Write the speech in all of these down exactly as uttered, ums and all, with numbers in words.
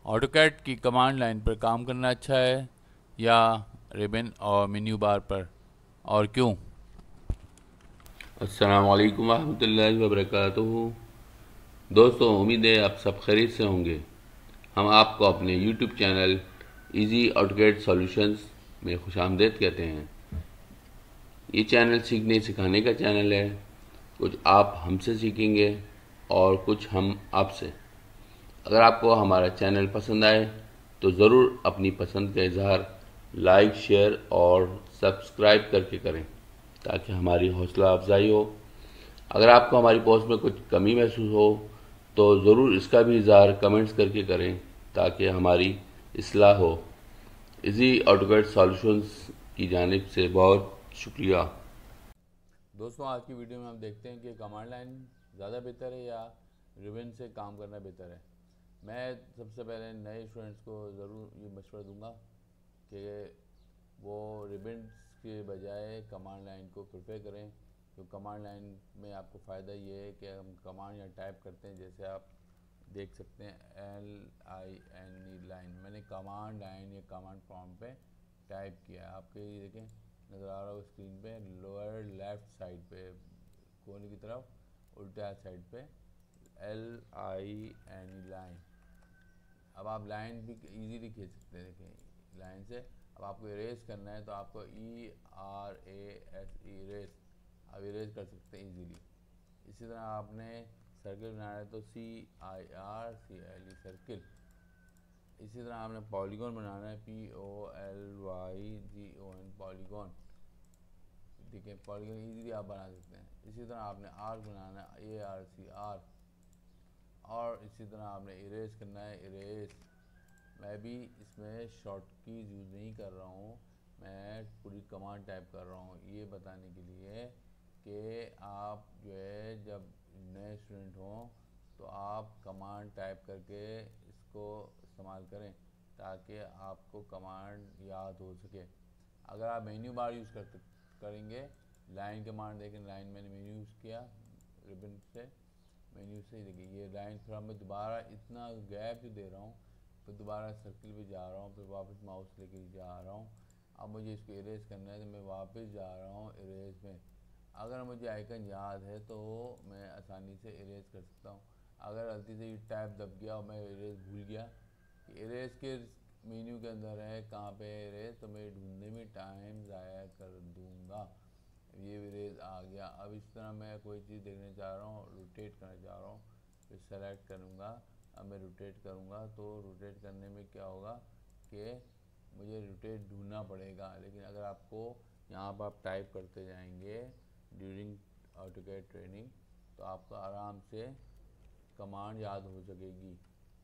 AutoCAD की command line पर काम करना अच्छा है या रिबन और मेन्यू बार पर, और क्यों? अस्सलाम वालेकुम वरहमतुल्लाहि वबरकातुहू। दोस्तों, उम्मीद है आप सब खैरियत से होंगे। हम आपको अपने YouTube channel easy AutoCAD solutions में खुशामदीद कहते हैं। ये चैनल सीखने सिखाने का चैनल है। कुछ आप हमसे सीखेंगे और कुछ हम आपसे। अगर आपको हमारा चैनल पसंद आए तो ज़रूर अपनी पसंद का इजहार लाइक, शेयर और सब्सक्राइब करके करें ताकि हमारी हौसला अफजाई हो। अगर आपको हमारी पोस्ट में कुछ कमी महसूस हो तो ज़रूर इसका भी इजहार कमेंट्स करके करें ताकि हमारी इस्लाह हो। इजी ऑटोकैड सॉल्यूशंस की जानिब से बहुत शुक्रिया। दोस्तों, आज की वीडियो में हम देखते हैं कि कमांड लाइन ज़्यादा बेहतर है या रिबन से काम करना बेहतर है। मैं सबसे पहले नए स्टूडेंट्स को ज़रूर ये मशवरा दूंगा कि वो रिबन के बजाय कमांड लाइन को प्रेफर करें। तो कमांड लाइन में आपको फ़ायदा ये है कि हम कमांड या टाइप करते हैं, जैसे आप देख सकते हैं L I N E line, मैंने कमांड लाइन या कमांड प्रॉम्प्ट पे टाइप किया। आपके ये देखें नज़र आ रहा हो स्क्रीन पे, लोअर लेफ़्ट साइड पे कोने की तरफ उल्टा साइड पे L I N E line. अब आप लाइन भी इजीली खींच सकते हैं। देखें लाइन से अब आपको इरेज करना है तो आपको E R A S E erase, आप इरेज कर सकते हैं इजीली। इसी तरह आपने सर्किल बनाना है तो C I R C L E circle. इसी तरह आपने पॉलीगॉन बनाना है, P O L Y G O N polygon. ठीक है, पॉलीगॉन इजीली आप बना सकते हैं। इसी तरह आपने आर्क बनाना है, ए आर सी आर। और इसी तरह आपने इरेज करना है, इरेज। मैं भी इसमें शॉर्ट कीज यूज़ नहीं कर रहा हूँ, मैं पूरी कमांड टाइप कर रहा हूँ ये बताने के लिए कि आप जो है जब नए स्टूडेंट हों तो आप कमांड टाइप करके इसको इस्तेमाल करें ताकि आपको कमांड याद हो सके। अगर आप मेन्यू बार यूज़ कर करेंगे, लाइन कमांड देखें, लाइन मैंने मेन्यू यूज़ किया रिबन से, मेन्यू से देखिए ये लाइन, फिर मैं दोबारा इतना गैप जो दे रहा हूँ, फिर दोबारा सर्किल पे जा रहा हूँ, फिर वापस माउस लेके जा रहा हूँ। अब मुझे इसको इरेज करना है तो मैं वापस जा रहा हूँ इरेज में। अगर मुझे आइकन याद है तो मैं आसानी से इरेज कर सकता हूँ। अगर गलती से ये टैब दब गया और मैं इरेज भूल गया कि इरेज के मेन्यू के अंदर है कहाँ पे इरेज, तो मैं ढूंढने में टाइम ज़ाया कर दूँगा। ये इरेज आ गया। अब इस तरह मैं कोई चीज़ देखना चाह रहा हूँ, रोटेट करना चाह रहा हूँ, फिर सेलेक्ट करूँगा। अब मैं रोटेट करूँगा तो रोटेट करने में क्या होगा कि मुझे रोटेट ढूंढना पड़ेगा। लेकिन अगर आपको यहाँ पर आप टाइप करते जाएंगे ड्यूरिंग ऑटोकैड ट्रेनिंग तो आपको आराम से कमांड याद हो सकेगी।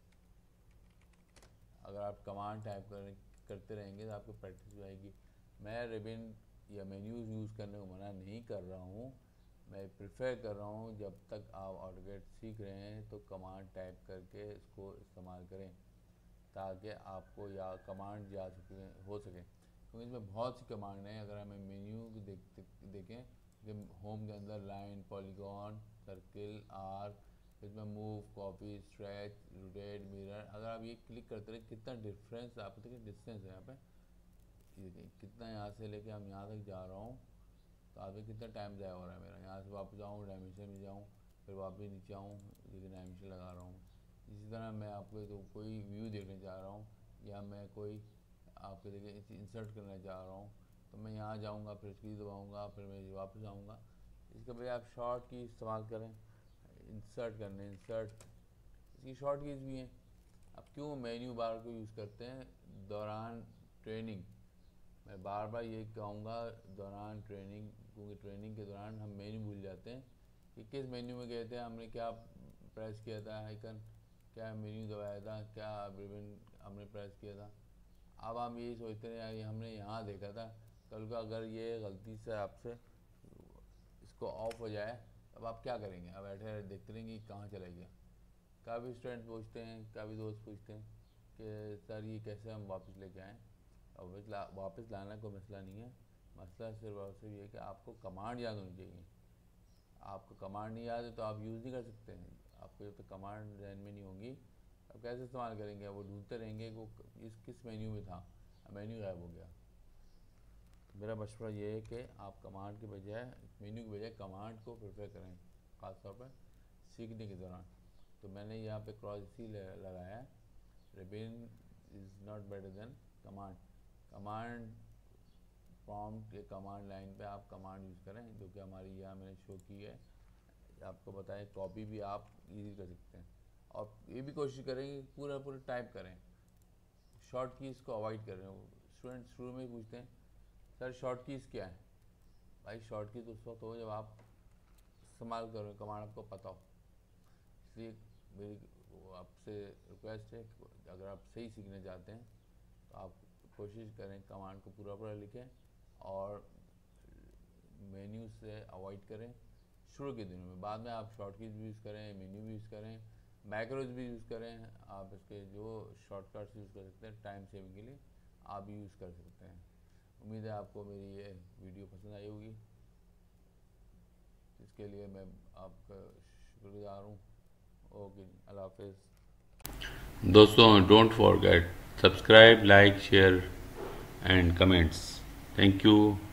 अगर आप कमांड टाइप कर, करते रहेंगे तो आपको प्रैक्टिस हो जाएगी। मैं रिबन या मेन्यूज़ यूज़ करने को मना नहीं कर रहा हूँ, मैं प्रेफर कर रहा हूँ जब तक आप ऑटोकैड सीख रहे हैं तो कमांड टाइप करके इसको इस्तेमाल करें ताकि आपको या कमांड याद हो सके, क्योंकि इसमें बहुत सी कमांड हैं। अगर हमें मेन्यू देख देखें कि होम के अंदर लाइन, पॉलीगॉन, सर्किल, आर्क, इसमें move, copy, stretch, rotate, mirror. अगर आप ये क्लिक करते रहे कितना डिफरेंस आप देखिए, डिस्टेंस है यहाँ पे, ये देखिए कितना यहाँ से लेके हम यहाँ तक जा रहा हूँ तो आप देखिए कितना टाइम ज़ाया हो रहा है मेरा। यहाँ से वापस आऊँ, डायमेंशन में जाऊँ, फिर वापस नीचे आऊँ, लेकिन डायमेंशन लगा रहा हूँ। इसी तरह मैं आपको तो कोई व्यू देखने जा रहा हूँ या मैं कोई आपको देखिए इंसर्ट करना चाह रहा हूँ तो मैं यहाँ जाऊँगा, फिर की दबाऊँगा, फिर मैं वापस आऊँगा। इसके बजाय आप शॉर्ट की इस्तेमाल करें इंसर्ट करने, इंसर्ट इसकी शॉर्ट कीज़ भी हैं। अब क्यों मेन्यू बार को यूज़ करते हैं दौरान ट्रेनिंग? मैं बार बार ये कहूँगा दौरान ट्रेनिंग, क्योंकि ट्रेनिंग के दौरान हम मेन्यू भूल जाते हैं कि किस मेन्यू में गए थे, हमने क्या प्रेस किया था आइकन, क्या मेन्यू दबाया था, क्या रिबन हमने प्रेस किया था। अब हम यही सोचते हैं यार ये हमने यहाँ देखा था। कल को अगर ये गलती से आपसे इसको ऑफ हो जाए तब आप क्या करेंगे? आप बैठे देखते रहेंगे कहाँ चला गया। काफ़ी स्टूडेंट पूछते हैं, काफ़ी दोस्त पूछते हैं कि सर ये कैसे हम वापस लेके आएँ। वापस ला वापस लाना कोई मसला नहीं है, मसला सिर्फ और सिर्फ ये कि आपको कमांड याद होनी चाहिए। आपको कमांड नहीं याद है तो आप यूज़ नहीं कर सकते हैं। आपको जब तक कमांड जहन में नहीं होंगी अब कैसे इस्तेमाल करेंगे, वो ढूंढते रहेंगे वो इस किस मेन्यू में था, मेन्यू गायब हो गया। मेरा मशवरा ये है कि आप कमांड के बजाय, मेन्यू के बजाय कमांड को प्रेफर करें, ख़ासतौर पर सीखने के दौरान। तो मैंने यहाँ पे क्रॉस इसी लगाया है, ribbon is not better than command. Command prompt के कमांड लाइन पे आप कमांड यूज़ करें, जो कि हमारी यहाँ मैंने शो की है। आपको बताएं कॉपी भी आप इजी कर सकते हैं, और ये भी कोशिश करें कि पूरा पूरा टाइप करें, शॉर्ट कीज़ को अवॉइड करें। स्टूडेंट शुरू में ही पूछते हैं सर शॉर्ट कीज़ क्या है। भाई शॉर्ट कीज़ उस वक्त हो जब आप इस्तेमाल करो, कमांड आपको पता हो। इसलिए मेरी आपसे रिक्वेस्ट है कि अगर आप सही सीखना चाहते हैं तो आप कोशिश करें कमांड को पूरा पूरा लिखें, और मेन्यू से अवॉइड करें शुरू के दिनों में। बाद में आप शॉर्ट कीज भी यूज़ करें, मेन्यू भी यूज़ करें, मैक्रोज भी यूज़ करें। आप इसके जो शॉर्टकट्स यूज़ कर सकते हैं टाइम सेविंग के लिए, आप भी यूज़ कर सकते हैं। उम्मीद है आपको मेरी ये वीडियो पसंद आई होगी, इसके लिए मैं आपका शुक्रगुजार हूँ। ओके, अल्लाह हाफिज़। दोस्तों, don't forget subscribe, like, share and comments. Thank you.